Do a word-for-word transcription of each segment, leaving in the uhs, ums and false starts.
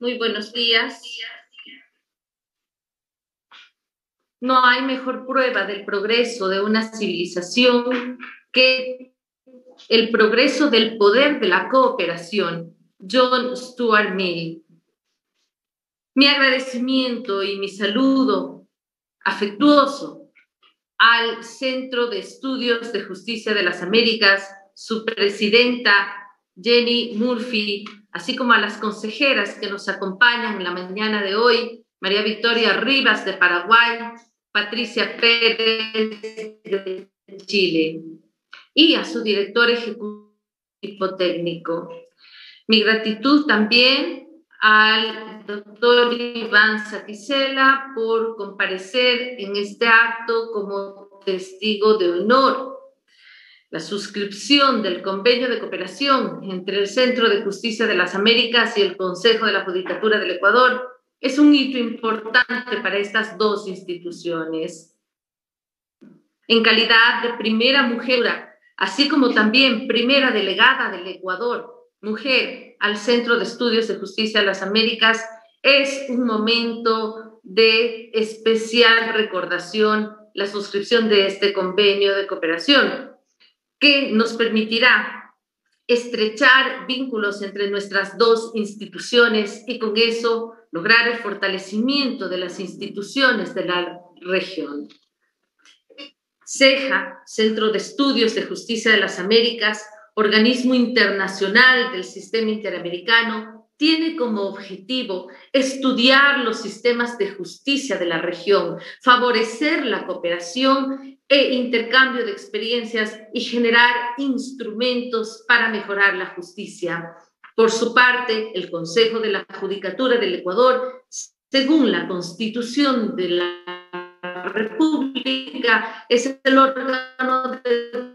Muy buenos días. No hay mejor prueba del progreso de una civilización que el progreso del poder de la cooperación. John Stuart Mill. Mi agradecimiento y mi saludo afectuoso al Centro de Estudios de Justicia de las Américas, su presidenta Jenny Murphy, así como a las consejeras que nos acompañan en la mañana de hoy, María Victoria Rivas de Paraguay, Patricia Pérez de Chile, y a su director ejecutivo técnico. Mi gratitud también al doctor Iván Saquicela por comparecer en este acto como testigo de honor. La suscripción del convenio de cooperación entre el Centro de Justicia de las Américas y el Consejo de la Judicatura del Ecuador es un hito importante para estas dos instituciones. En calidad de primera mujer, así como también primera delegada del Ecuador, mujer al Centro de Estudios de Justicia de las Américas, es un momento de especial recordación la suscripción de este convenio de cooperación, que nos permitirá estrechar vínculos entre nuestras dos instituciones y con eso lograr el fortalecimiento de las instituciones de la región. CEJA, Centro de Estudios de Justicia de las Américas, organismo internacional del sistema interamericano, tiene como objetivo estudiar los sistemas de justicia de la región, favorecer la cooperación e intercambio de experiencias y generar instrumentos para mejorar la justicia. Por su parte, el Consejo de la Judicatura del Ecuador, según la Constitución de la República, es el órgano de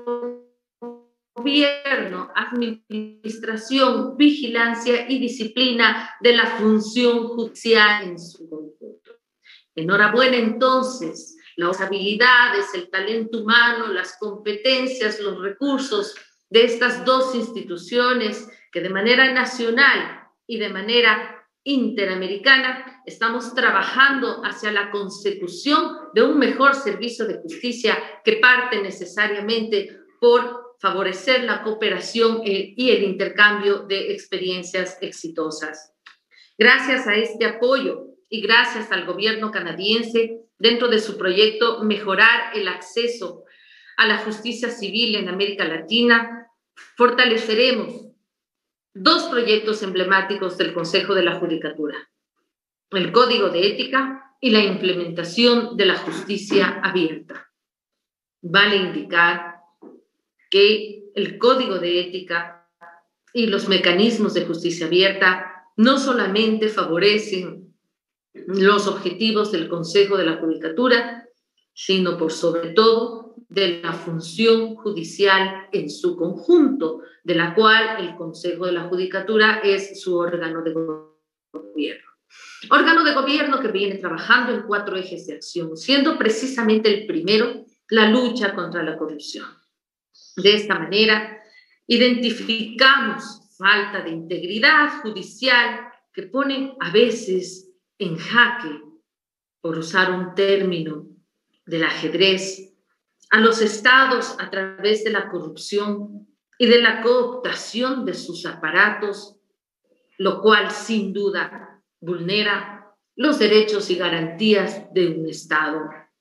gobierno, administración, vigilancia y disciplina de la función judicial en su conjunto. Enhorabuena entonces, las habilidades, el talento humano, las competencias, los recursos de estas dos instituciones que de manera nacional y de manera interamericana estamos trabajando hacia la consecución de un mejor servicio de justicia que parte necesariamente por favorecer la cooperación y el intercambio de experiencias exitosas. Gracias a este apoyo y gracias al gobierno canadiense, dentro de su proyecto Mejorar el acceso a la justicia civil en América Latina, fortaleceremos dos proyectos emblemáticos del Consejo de la Judicatura: el Código de Ética y la implementación de la justicia abierta. Vale indicar que el Código de Ética y los mecanismos de justicia abierta no solamente favorecen los objetivos del Consejo de la Judicatura, sino por sobre todo de la función judicial en su conjunto, de la cual el Consejo de la Judicatura es su órgano de gobierno. Órgano de gobierno que viene trabajando en cuatro ejes de acción, siendo precisamente el primero la lucha contra la corrupción. De esta manera, identificamos falta de integridad judicial que pone a veces en jaque, por usar un término del ajedrez, a los estados a través de la corrupción y de la cooptación de sus aparatos, lo cual sin duda vulnera los derechos y garantías de un estado,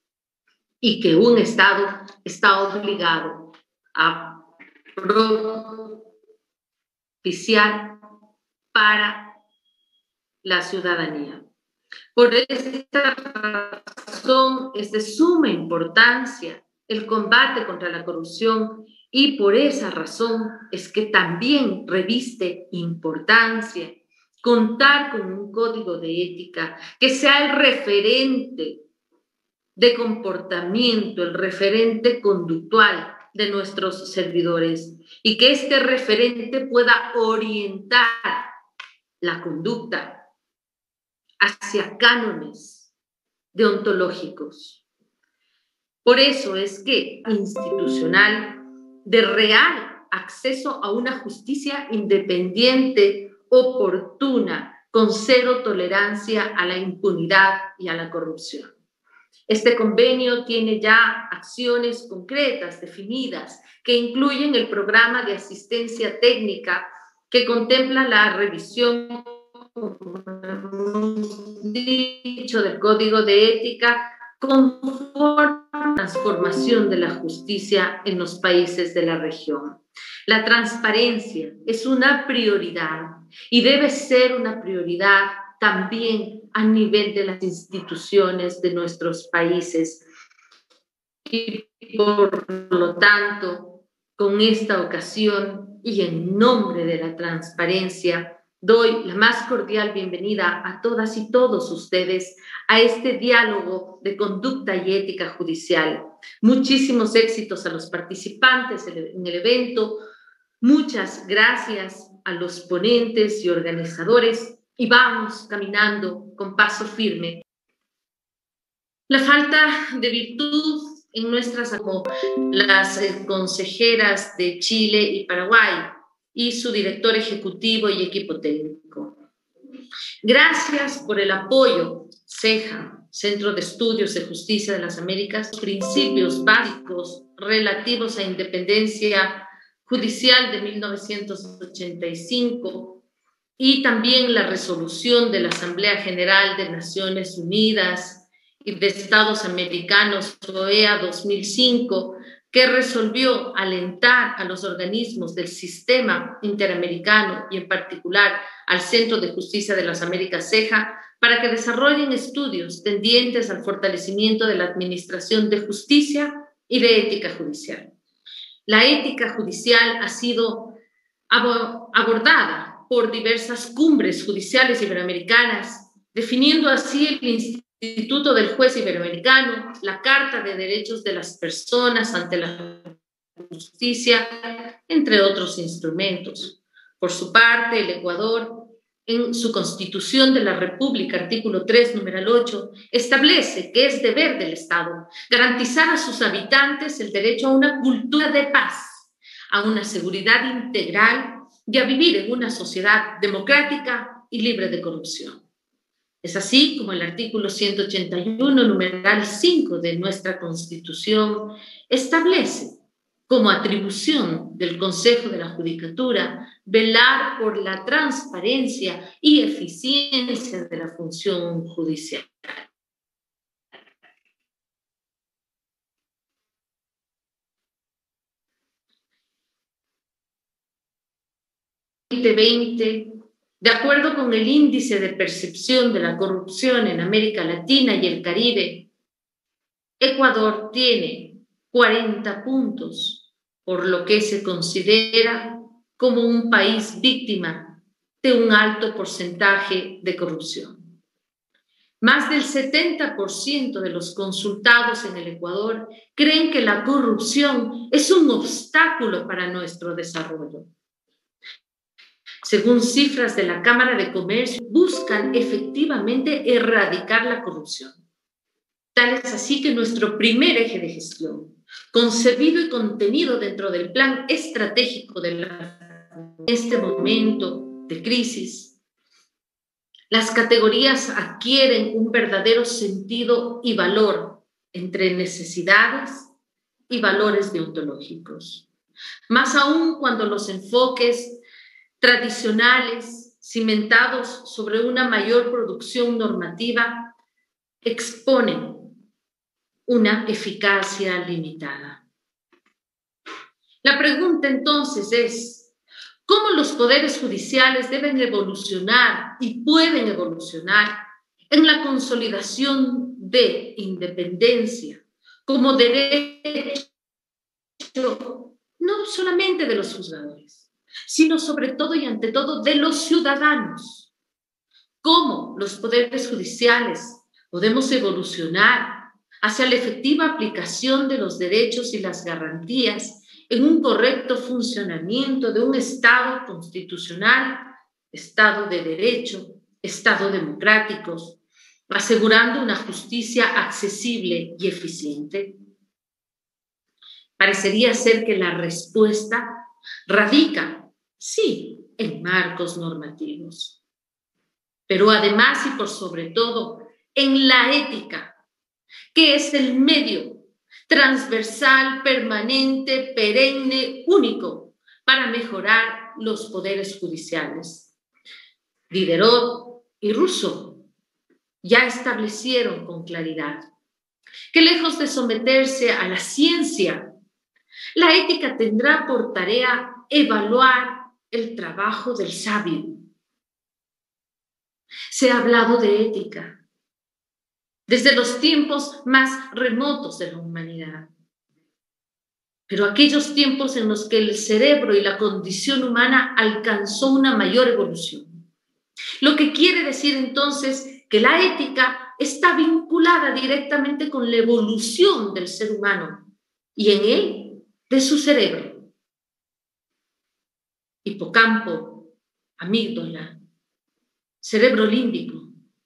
y que un estado está obligado a propiciar para la ciudadanía. Por esta razón es de suma importancia el combate contra la corrupción y por esa razón es que también reviste importancia contar con un código de ética que sea el referente de comportamiento, el referente conductual de nuestros servidores y que este referente pueda orientar la conducta hacia cánones deontológicos. Por eso es que institucional, de real acceso a una justicia independiente, oportuna con cero tolerancia a la impunidad y a la corrupción. Este convenio tiene ya acciones concretas, definidas, que incluyen el programa de asistencia técnica que contempla la revisión, como hemos dicho, del Código de Ética conforme a la transformación de la justicia en los países de la región. La transparencia es una prioridad y debe ser una prioridad también a nivel de las instituciones de nuestros países. Y por lo tanto, con esta ocasión y en nombre de la transparencia, doy la más cordial bienvenida a todas y todos ustedes a este diálogo de conducta y ética judicial. Muchísimos éxitos a los participantes en el evento. Muchas gracias a los ponentes y organizadores y vamos caminando con paso firme. La falta de virtud en nuestras, como las eh, consejeras de Chile y Paraguay y su director ejecutivo y equipo técnico. Gracias por el apoyo, CEJA, Centro de Estudios de Justicia de las Américas, principios básicos relativos a independencia judicial de mil novecientos ochenta y cinco y también la resolución de la Asamblea General de Naciones Unidas y de Estados Americanos, O E A dos mil cinco, que resolvió alentar a los organismos del sistema interamericano y en particular al Centro de Justicia de las Américas, CEJA, para que desarrollen estudios tendientes al fortalecimiento de la administración de justicia y de ética judicial. La ética judicial ha sido abordada por diversas cumbres judiciales iberoamericanas, definiendo así el Instituto del Juez Iberoamericano, la Carta de Derechos de las Personas ante la Justicia, entre otros instrumentos. Por su parte, el Ecuador, en su Constitución de la República, artículo tres, numeral ocho, establece que es deber del Estado garantizar a sus habitantes el derecho a una cultura de paz, a una seguridad integral y a vivir en una sociedad democrática y libre de corrupción. Es así como el artículo ciento ochenta y uno, numeral cinco de nuestra Constitución establece como atribución del Consejo de la Judicatura velar por la transparencia y eficiencia de la función judicial. veinte veinte, de acuerdo con el índice de percepción de la corrupción en América Latina y el Caribe, Ecuador tiene cuarenta puntos, por lo que se considera como un país víctima de un alto porcentaje de corrupción. Más del setenta por ciento de los consultados en el Ecuador creen que la corrupción es un obstáculo para nuestro desarrollo. Según cifras de la Cámara de Comercio, buscan efectivamente erradicar la corrupción. Tal es así que nuestro primer eje de gestión, concebido y contenido dentro del plan estratégico de la, en este momento de crisis, las categorías adquieren un verdadero sentido y valor entre necesidades y valores deontológicos. Más aún cuando los enfoques tradicionales, cimentados sobre una mayor producción normativa, exponen una eficacia limitada. La pregunta entonces es, ¿cómo los poderes judiciales deben evolucionar y pueden evolucionar en la consolidación de independencia como derecho no solamente de los juzgadores, sino sobre todo y ante todo de los ciudadanos? ¿Cómo los poderes judiciales podemos evolucionar hacia la efectiva aplicación de los derechos y las garantías en un correcto funcionamiento de un Estado constitucional, Estado de Derecho, Estado democrático, asegurando una justicia accesible y eficiente? Parecería ser que la respuesta radica, sí, en marcos normativos. pero además y por sobre todo en la ética, que es el medio transversal, permanente, perenne, único para mejorar los poderes judiciales. Diderot y Rousseau ya establecieron con claridad que lejos de someterse a la ciencia, la ética tendrá por tarea evaluar el trabajo del sabio. Se ha hablado de ética desde los tiempos más remotos de la humanidad, pero aquellos tiempos en los que el cerebro y la condición humana alcanzó una mayor evolución. Lo que quiere decir entonces que la ética está vinculada directamente con la evolución del ser humano y en él de su cerebro. Hipocampo, amígdala, cerebro límbico.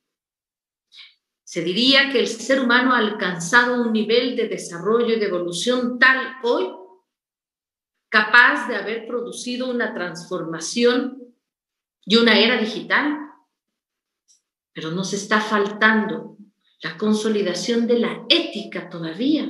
Se diría que el ser humano ha alcanzado un nivel de desarrollo y de evolución tal hoy, capaz de haber producido una transformación y una era digital, pero nos está faltando la consolidación de la ética todavía.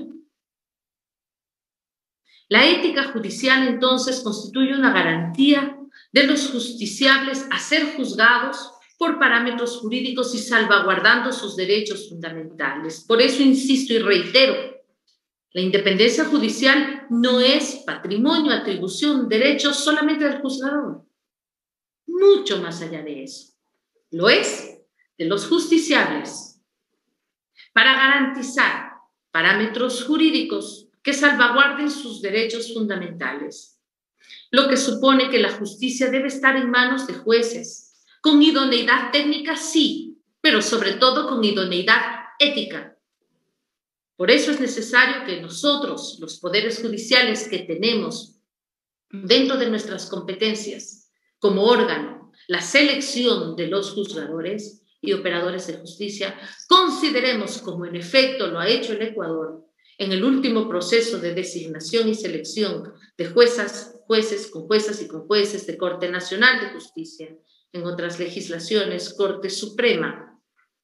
La ética judicial entonces constituye una garantía de los justiciables a ser juzgados por parámetros jurídicos y salvaguardando sus derechos fundamentales. Por eso insisto y reitero, la independencia judicial no es patrimonio, atribución, derechos solamente del juzgador. Mucho más allá de eso. Lo es de los justiciables para garantizar parámetros jurídicos que salvaguarden sus derechos fundamentales, lo que supone que la justicia debe estar en manos de jueces, con idoneidad técnica, sí, pero sobre todo con idoneidad ética. Por eso es necesario que nosotros, los poderes judiciales que tenemos dentro de nuestras competencias como órgano, la selección de los juzgadores y operadores de justicia, consideremos, como en efecto lo ha hecho el Ecuador, en el último proceso de designación y selección de juezas, jueces con juezas y con jueces de Corte Nacional de Justicia, en otras legislaciones, Corte Suprema,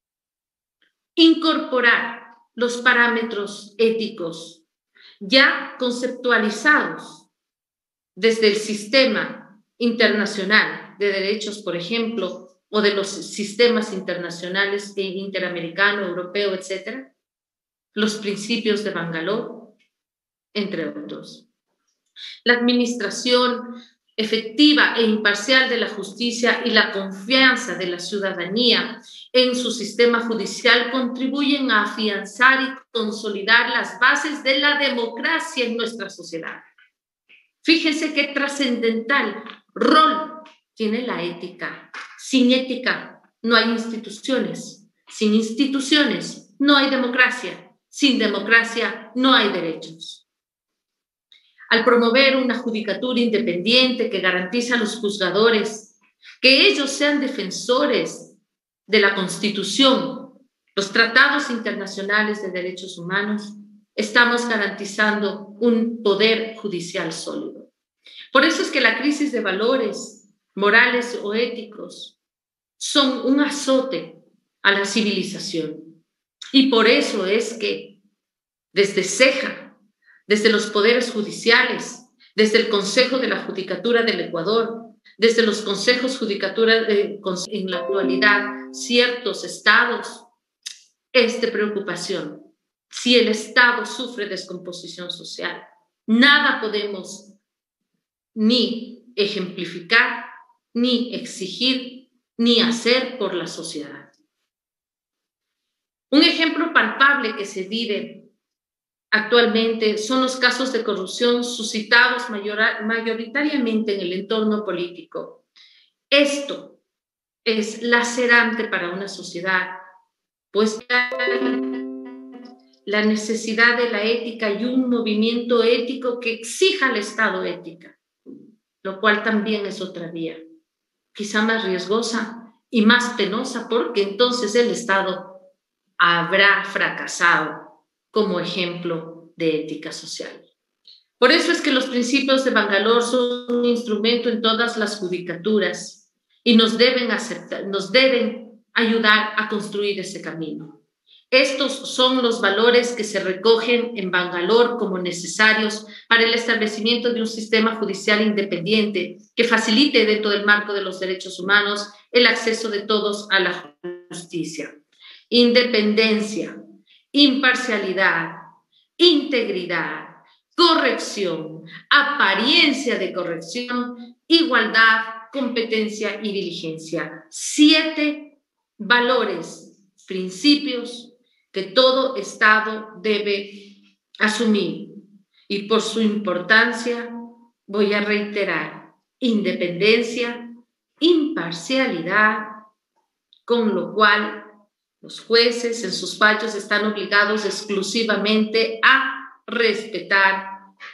incorporar los parámetros éticos ya conceptualizados desde el sistema internacional de derechos, por ejemplo, o de los sistemas internacionales interamericano, europeo, etcétera, los principios de Bangalore, entre otros. La administración efectiva e imparcial de la justicia y la confianza de la ciudadanía en su sistema judicial contribuyen a afianzar y consolidar las bases de la democracia en nuestra sociedad. Fíjense qué trascendental rol tiene la ética. Sin ética no hay instituciones, sin instituciones no hay democracia, sin democracia no hay derechos. Al promover una judicatura independiente que garantiza a los juzgadores que ellos sean defensores de la Constitución, los tratados internacionales de derechos humanos, estamos garantizando un poder judicial sólido. Por eso es que la crisis de valores morales o éticos son un azote a la civilización. Y por eso es que desde CEJA, desde los poderes judiciales, desde el Consejo de la Judicatura del Ecuador, desde los consejos judicatura de, en la actualidad, ciertos estados, es de preocupación. Si el Estado sufre descomposición social, nada podemos ni ejemplificar, ni exigir, ni hacer por la sociedad. Un ejemplo palpable que se vive actualmente son los casos de corrupción suscitados mayor, mayoritariamente en el entorno político. Esto es lacerante para una sociedad, pues la necesidad de la ética y un movimiento ético que exija al Estado ética, lo cual también es otra vía, quizá más riesgosa y más penosa, porque entonces el Estado habrá fracasado como ejemplo de ética social. Por eso es que los principios de Bangalore son un instrumento en todas las judicaturas y nos deben, aceptar, nos deben ayudar a construir ese camino. Estos son los valores que se recogen en Bangalore como necesarios para el establecimiento de un sistema judicial independiente que facilite dentro del marco de los derechos humanos el acceso de todos a la justicia. Independencia, imparcialidad, integridad, corrección, apariencia de corrección, igualdad, competencia y diligencia. Siete valores, principios que todo Estado debe asumir. Y por su importancia, voy a reiterar, independencia, imparcialidad, con lo cual los jueces en sus fallos están obligados exclusivamente a respetar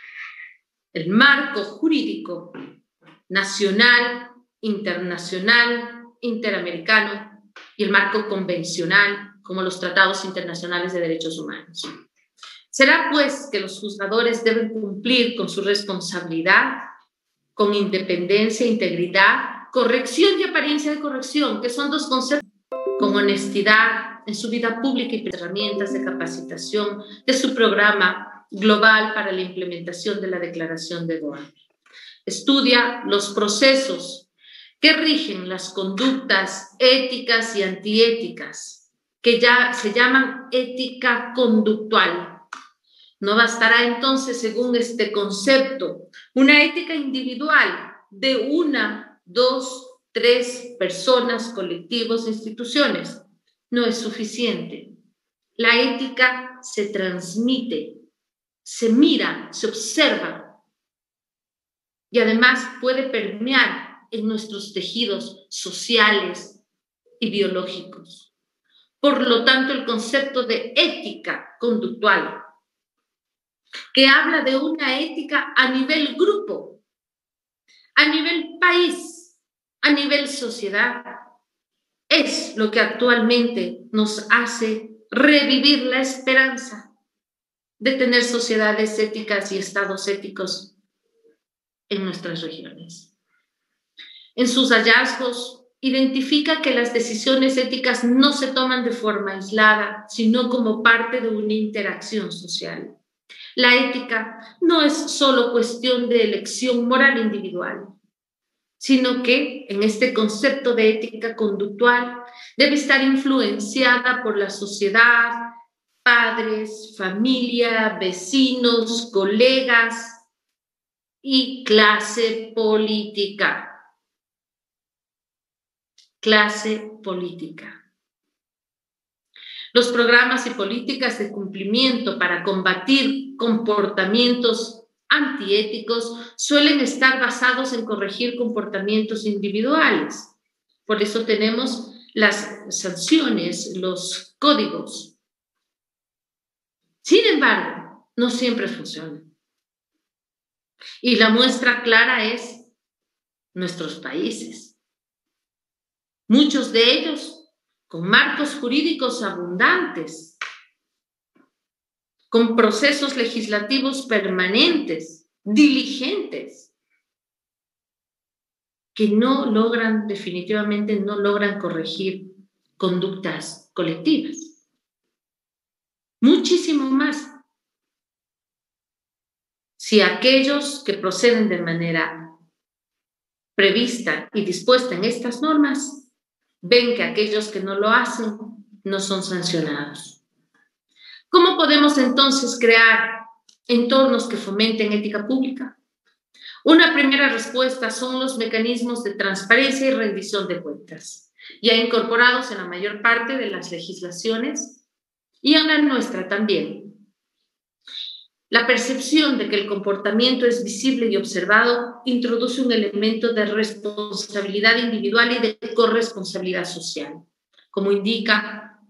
el marco jurídico nacional, internacional, interamericano y el marco convencional, como los tratados internacionales de derechos humanos. Será pues que los juzgadores deben cumplir con su responsabilidad, con independencia, integridad, corrección y apariencia de corrección, que son dos conceptos, con honestidad en su vida pública y herramientas de capacitación de su programa global para la implementación de la Declaración de Doha. Estudia los procesos que rigen las conductas éticas y antiéticas, que ya se llaman ética conductual. No bastará entonces, según este concepto, una ética individual de una, dos, tres personas, colectivos, instituciones. No es suficiente. La ética se transmite, se mira, se observa y además puede permear en nuestros tejidos sociales y biológicos. Por lo tanto, el concepto de ética conductual, que habla de una ética a nivel grupo, a nivel país, a nivel sociedad, es lo que actualmente nos hace revivir la esperanza de tener sociedades éticas y estados éticos en nuestras regiones. En sus hallazgos, identifica que las decisiones éticas no se toman de forma aislada, sino como parte de una interacción social. La ética no es solo cuestión de elección moral individual, sino que en este concepto de ética conductual debe estar influenciada por la sociedad, padres, familia, vecinos, colegas y clase política. Clase política. Los programas y políticas de cumplimiento para combatir comportamientos antiéticos suelen estar basados en corregir comportamientos individuales. Por eso tenemos las sanciones, los códigos. Sin embargo, no siempre funcionan. Y la muestra clara es nuestros países. Muchos de ellos con marcos jurídicos abundantes, con procesos legislativos permanentes, diligentes, que no logran, definitivamente no logran corregir conductas colectivas. Muchísimo más si aquellos que proceden de manera prevista y dispuesta en estas normas ven que aquellos que no lo hacen no son sancionados. ¿Cómo podemos entonces crear entornos que fomenten ética pública? Una primera respuesta son los mecanismos de transparencia y rendición de cuentas, ya incorporados en la mayor parte de las legislaciones y en la nuestra también. La percepción de que el comportamiento es visible y observado introduce un elemento de responsabilidad individual y de corresponsabilidad social. Como indica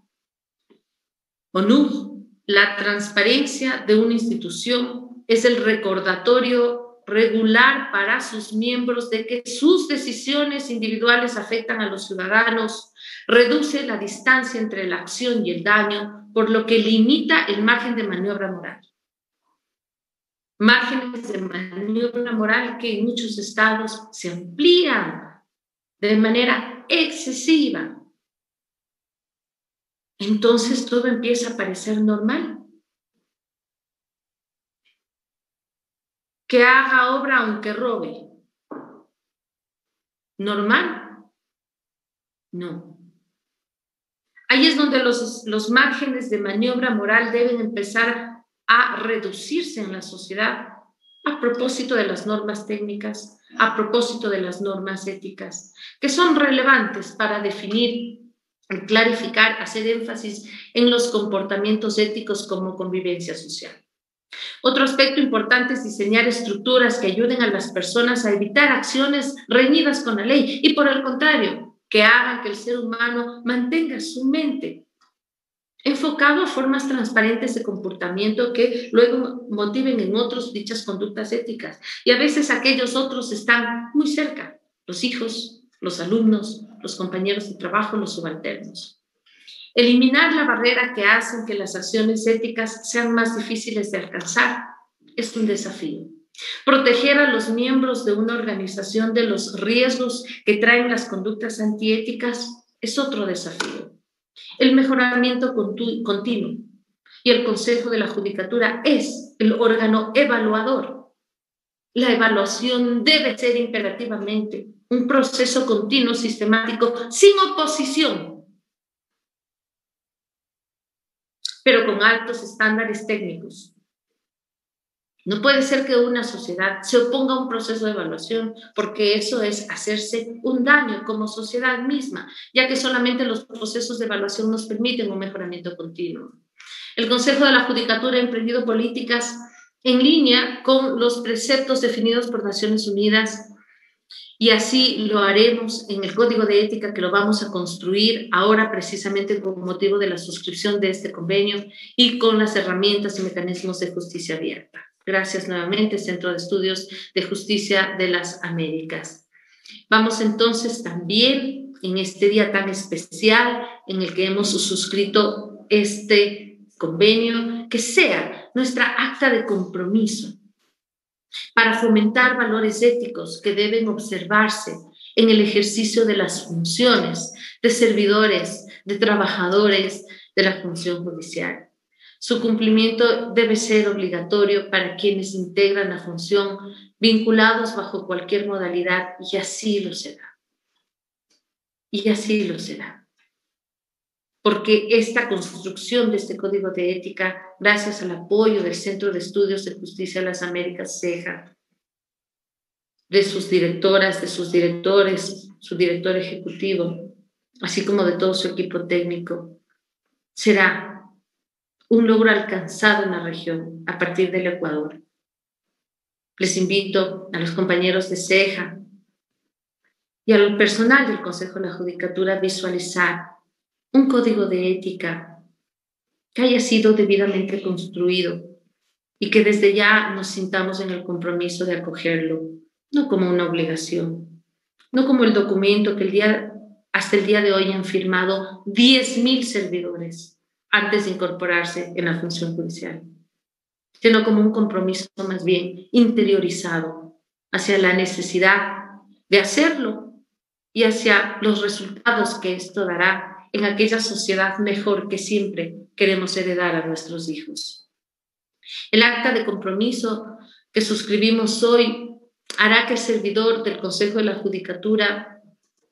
ONU, la transparencia de una institución es el recordatorio regular para sus miembros de que sus decisiones individuales afectan a los ciudadanos, reduce la distancia entre la acción y el daño, por lo que limita el margen de maniobra moral. Márgenes de maniobra moral que en muchos estados se amplían de manera excesiva entonces todo empieza a parecer normal. Que haga obra aunque robe. ¿Normal? No. Ahí es donde los, los márgenes de maniobra moral deben empezar a reducirse en la sociedad a propósito de las normas técnicas, a propósito de las normas éticas, que son relevantes para definir, clarificar, hacer énfasis en los comportamientos éticos como convivencia social. Otro aspecto importante es diseñar estructuras que ayuden a las personas a evitar acciones reñidas con la ley y, por el contrario, que hagan que el ser humano mantenga su mente enfocado a formas transparentes de comportamiento que luego motiven en otros dichas conductas éticas. Y a veces aquellos otros están muy cerca, los hijos, los alumnos, los compañeros de trabajo, los subalternos. Eliminar la barrera que hacen que las acciones éticas sean más difíciles de alcanzar es un desafío. Proteger a los miembros de una organización de los riesgos que traen las conductas antiéticas es otro desafío. El mejoramiento continuo y el Consejo de la Judicatura es el órgano evaluador. La evaluación debe ser imperativamente un proceso continuo, sistemático, sin oposición, pero con altos estándares técnicos. No puede ser que una sociedad se oponga a un proceso de evaluación, porque eso es hacerse un daño como sociedad misma, ya que solamente los procesos de evaluación nos permiten un mejoramiento continuo. El Consejo de la Judicatura ha emprendido políticas en línea con los preceptos definidos por Naciones Unidas, y así lo haremos en el Código de Ética que lo vamos a construir ahora precisamente con motivo de la suscripción de este convenio y con las herramientas y mecanismos de justicia abierta. Gracias nuevamente, Centro de Estudios de Justicia de las Américas. Vamos entonces también en este día tan especial en el que hemos suscrito este convenio, que sea nuestra acta de compromiso para fomentar valores éticos que deben observarse en el ejercicio de las funciones de servidores, de trabajadores de la función judicial. Su cumplimiento debe ser obligatorio para quienes integran la función, vinculados bajo cualquier modalidad, y así lo será. Y así lo será. Porque esta construcción de este Código de Ética, gracias al apoyo del Centro de Estudios de Justicia de las Américas, CEJA, de sus directoras, de sus directores, su director ejecutivo, así como de todo su equipo técnico, será un logro alcanzado en la región a partir del Ecuador. Les invito a los compañeros de CEJA y al personal del Consejo de la Judicatura a visualizar un código de ética que haya sido debidamente construido y que desde ya nos sintamos en el compromiso de acogerlo, no como una obligación, no como el documento que el día, hasta el día de hoy han firmado diez mil servidores antes de incorporarse en la función judicial, sino como un compromiso más bien interiorizado hacia la necesidad de hacerlo y hacia los resultados que esto dará en aquella sociedad mejor que siempre queremos heredar a nuestros hijos. El acta de compromiso que suscribimos hoy hará que el servidor del Consejo de la Judicatura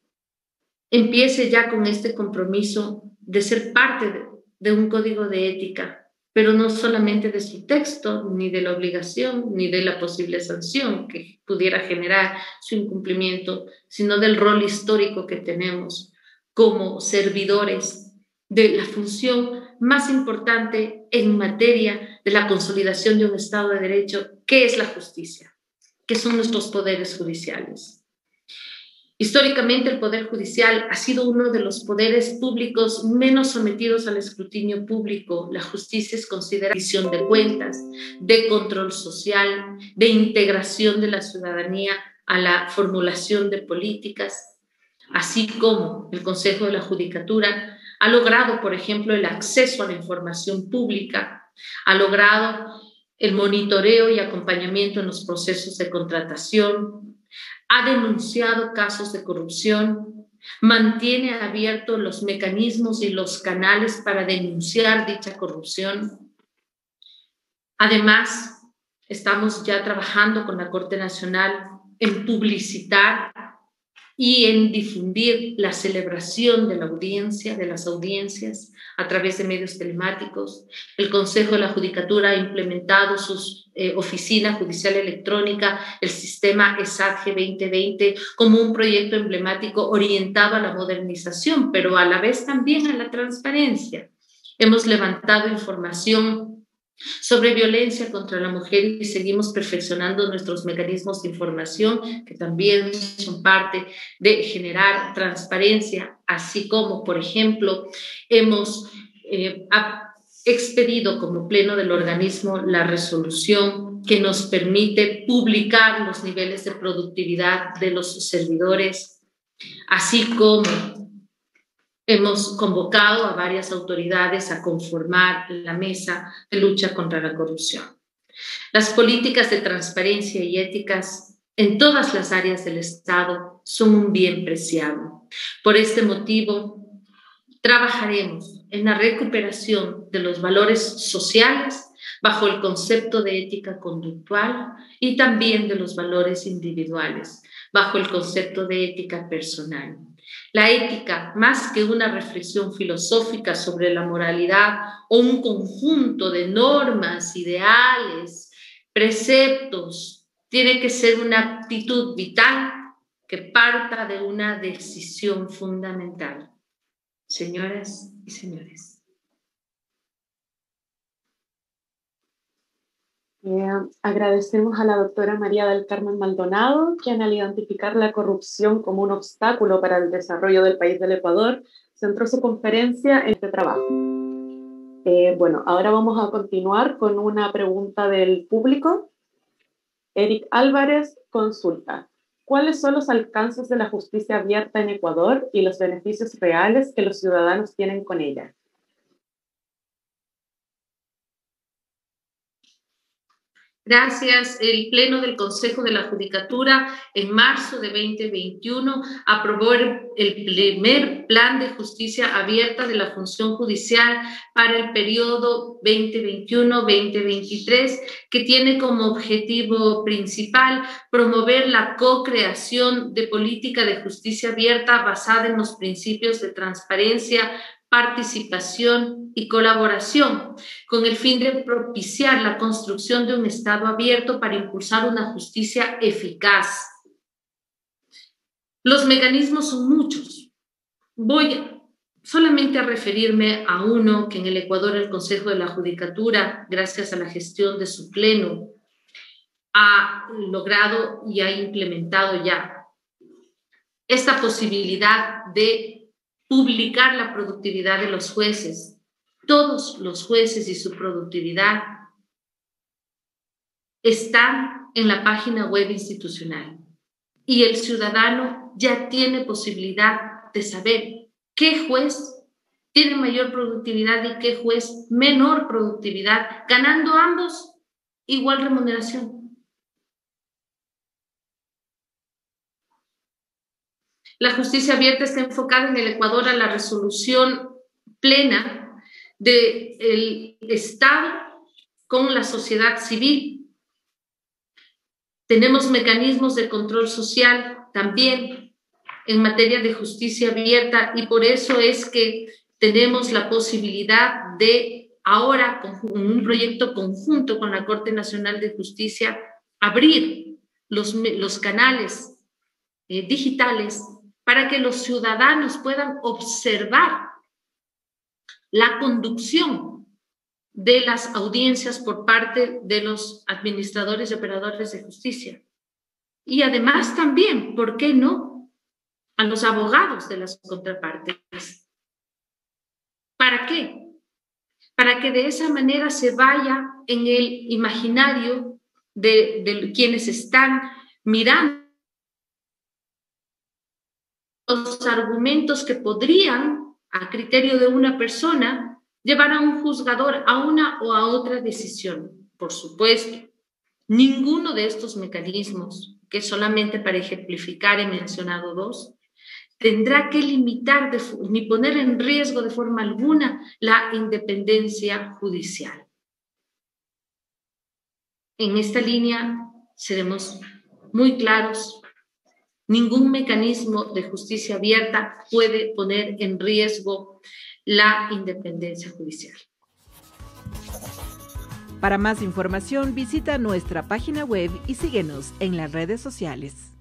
empiece ya con este compromiso de ser parte de, de un código de ética, pero no solamente de su texto, ni de la obligación, ni de la posible sanción que pudiera generar su incumplimiento, sino del rol histórico que tenemos como servidores de la función más importante en materia de la consolidación de un Estado de Derecho, que es la justicia, que son nuestros poderes judiciales. Históricamente, el Poder Judicial ha sido uno de los poderes públicos menos sometidos al escrutinio público. La justicia es considerada rendición de cuentas, de control social, de integración de la ciudadanía a la formulación de políticas, así como el Consejo de la Judicatura ha logrado, por ejemplo, el acceso a la información pública, ha logrado el monitoreo y acompañamiento en los procesos de contratación, ha denunciado casos de corrupción, mantiene abiertos los mecanismos y los canales para denunciar dicha corrupción. Además, estamos ya trabajando con la Corte Nacional en publicitar y en difundir la celebración de la audiencia, de las audiencias a través de medios telemáticos. El Consejo de la Judicatura ha implementado su eh, oficina judicial electrónica, el sistema ESADGE veinte veinte, como un proyecto emblemático orientado a la modernización, pero a la vez también a la transparencia. Hemos levantado información sobre violencia contra la mujer y seguimos perfeccionando nuestros mecanismos de información, que también son parte de generar transparencia, así como, por ejemplo, hemos eh, expedido como pleno del organismo la resolución que nos permite publicar los niveles de productividad de los servidores, así como hemos convocado a varias autoridades a conformar la mesa de lucha contra la corrupción. Las políticas de transparencia y éticas en todas las áreas del Estado son un bien preciado. Por este motivo, trabajaremos en la recuperación de los valores sociales bajo el concepto de ética conductual y también de los valores individuales bajo el concepto de ética personal. La ética, más que una reflexión filosófica sobre la moralidad o un conjunto de normas, ideales, preceptos, tiene que ser una actitud vital que parta de una decisión fundamental. Señoras y señores. Eh, agradecemos a la doctora María del Carmen Maldonado, quien al identificar la corrupción como un obstáculo para el desarrollo del país del Ecuador, centró su conferencia en este trabajo. Eh, bueno, ahora vamos a continuar con una pregunta del público. Eric Álvarez consulta: ¿cuáles son los alcances de la justicia abierta en Ecuador y los beneficios reales que los ciudadanos tienen con ella? Gracias. El Pleno del Consejo de la Judicatura en marzo de veinte veintiuno aprobó el primer Plan de Justicia Abierta de la Función Judicial para el periodo veinte veintiuno veinte veintitrés, que tiene como objetivo principal promover la co-creación de política de justicia abierta basada en los principios de transparencia, participación y colaboración, con el fin de propiciar la construcción de un Estado abierto para impulsar una justicia eficaz. Los mecanismos son muchos. Voy solamente a referirme a uno que en el Ecuador el Consejo de la Judicatura, gracias a la gestión de su pleno, ha logrado y ha implementado ya esta posibilidad de publicar la productividad de los jueces. Todos los jueces y su productividad están en la página web institucional y el ciudadano ya tiene posibilidad de saber qué juez tiene mayor productividad y qué juez menor productividad, ganando ambos igual remuneración. La justicia abierta está enfocada en el Ecuador a la resolución plena del Estado con la sociedad civil. Tenemos mecanismos de control social también en materia de justicia abierta y por eso es que tenemos la posibilidad de ahora, con un proyecto conjunto con la Corte Nacional de Justicia, abrir los, los canales eh, digitales para que los ciudadanos puedan observar la conducción de las audiencias por parte de los administradores y operadores de justicia. Y además también, ¿por qué no?, a los abogados de las contrapartes. ¿Para qué? Para que de esa manera se vaya en el imaginario de, de quienes están mirando los argumentos que podrían, a criterio de una persona, llevar a un juzgador a una o a otra decisión. Por supuesto, ninguno de estos mecanismos, que solamente para ejemplificar he mencionado dos, tendrá que limitar de, ni poner en riesgo de forma alguna la independencia judicial. En esta línea seremos muy claros. Ningún mecanismo de justicia abierta puede poner en riesgo la independencia judicial. Para más información, visita nuestra página web y síguenos en las redes sociales.